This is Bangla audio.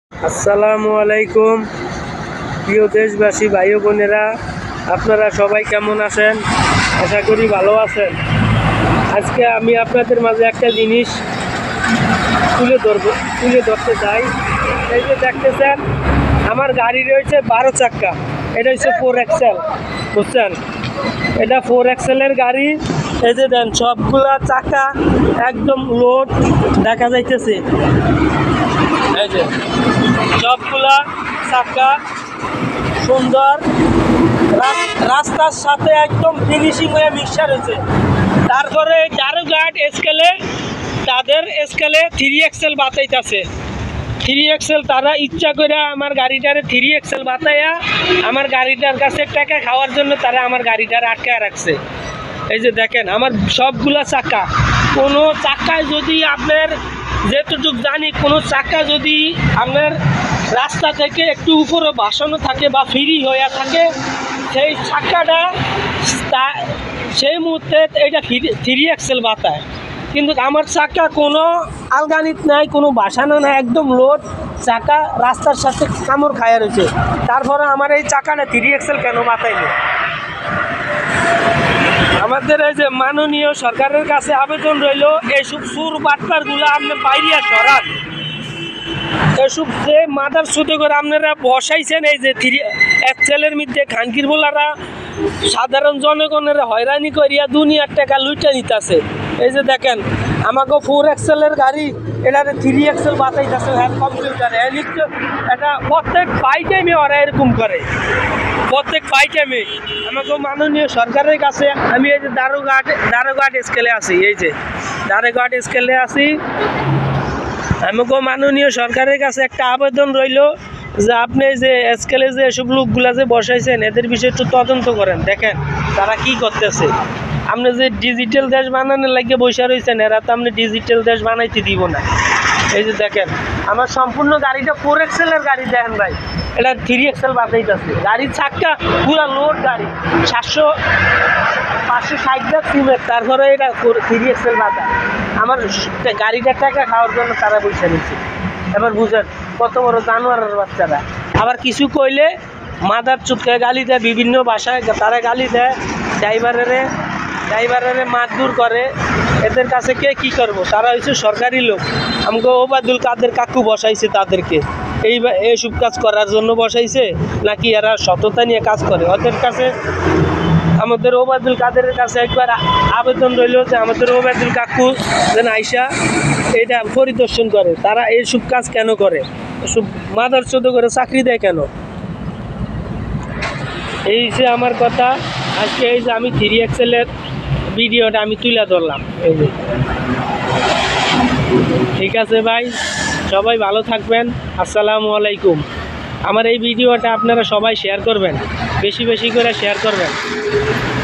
আসসালামু আলাইকুম প্রিয় দেশবাসী ভাই ও বোনেরা, আপনারা সবাই কেমন আছেন? আশা করি ভালো আছেন। আজকে আমি আপনাদের মাঝে একটা জিনিস তুলে ধরতে চাই। এই যে দেখতেছেন, আমার গাড়ি রয়েছে 12 চাক্কা। এটা হচ্ছে 4XL, বুঝছেন? এটা 4XL-এর গাড়ি। এই যে দেন, সবগুলা চাকা একদম লোড দেখা যাইতেছে। এই যে সবগুলা চাকা সুন্দর, রাস্তার সাথে একদম ফিনিশিং হয়ে মিক্সার হয়েছে। তারপরে যারও গার্ড স্কেলে, তাদের স্কেলে 3XL বাতাইতেছে। 3XL তারা ইচ্ছা করে আমার গাড়িটারে 3XL বাতাইয়া আমার গাড়িটার কাছে টাকা খাওয়ার জন্য তারা আমার গাড়িটার আটকায় রাখছে। এই যে দেখেন, আমার সবগুলা চাকা, কোনো চাকায় যদি আপনার, যেটুকু জানি, কোনো চাকা যদি আপনার রাস্তা থেকে একটু উপরে ভাসানো থাকে বা ফ্রি হয়ে থাকে, সেই চাকাটা সেই মুহূর্তে এটা 3XL বাতায়। কিন্তু আমার চাকা কোনো আলগানিত নাই, কোনো ভাসানো নাই, একদম লোড চাকা, রাস্তার সাথে কামড় খায়া রয়েছে। তারপরে আমার এই চাকাটা 3XL কেন বাতাইলো? আমাদের এই যে মাননীয় সরকারের কাছে আবেদন রইল, এইসব সুর বাটপারগুলো আপনি বাইরিয়া সরান। এসব যে মাদার সুতো করে আপনারা বসাইছেন, এই যে 3XL-এর মধ্যে খানকির বোলারা সাধারণ জনগণের হয়রানি করিয়া দুনিয়ার টাকা লুইটা নিতেছে। এই যে দেখেন, আমাকে 4XL-এর গাড়ি, এটারে 3XL বাতাইতেছে কম্পিউটারে। এটা প্রত্যেক ফাইটাইমে ওরা এরকম করে, প্রত্যেক ফাইটাইমে। আমাকে মাননীয় সরকারের কাছে আমি এই যে দারোঘাট স্কেলে আছি, এই যে দারোঘাট স্কেলে আছি। আমাকে মাননীয় সরকারের কাছে একটা আবেদন রইল যে আপনি যে স্কেলে যে এসব লোকগুলা যে বসাইছেন, এদের বিষয়ে একটু তদন্ত করেন, দেখেন তারা কি করতেছে। আপনি যে ডিজিটাল দেশ বানানোর লাগিয়ে বসে রয়েছেন, এরা তো আপনি ডিজিটাল দেশ বানাইতে দিব না। এই যে দেখেন, আমার সম্পূর্ণ গাড়িটা 4XL-এর গাড়ি, দেখেন ভাই, এটা 3XL বাতাইতেছে। গাড়ির চাক্কা পুরা লোড গাড়ি, 560 লাখ সিমেন্ট, তারপরে এটা 3XL বাতায়। আমার গাড়িটার টাকা খাওয়ার জন্য তারা বসে নিচ্ছে। এবার বুঝেন কত বড় জানোয়ারের বাচ্চারা। আবার কিছু কইলে মাদার চুপকে গালি দেয়, বিভিন্ন ভাষায় তারা গালি দেয়, ড্রাইভারের মারধর করে। এদের কাছে কে কি করবো? তারা হচ্ছে সরকারি লোক। আমাকে ওবায়দুল কাদের কাকু বসাইছে তাদেরকে এইসব কাজ করার জন্য বসাইছে, নাকি এরা সততা নিয়ে কাজ করে? ওদের কাছে, আমাদের ওবায়দুল কাদের কাছে একবার আবেদন রইল যে আমাদের ওবায়দুল কাকু যেন আইসা এটা পরিদর্শন করে, তারা এইসব কাজ কেন করে, এসব মাদার চোদ করে চাকরি দেয় কেন? এই যে আমার কথা। আজকে এই যে আমি 3XL-এর ভিডিওটা আমি তুলে ধরলাম। এই যে ঠিক আছে ভাই, সবাই ভালো থাকবেন। আসসালামু আলাইকুম। আমার এই ভিডিওটা আপনারা সবাই শেয়ার করবেন, বেশি বেশি করে শেয়ার করবেন।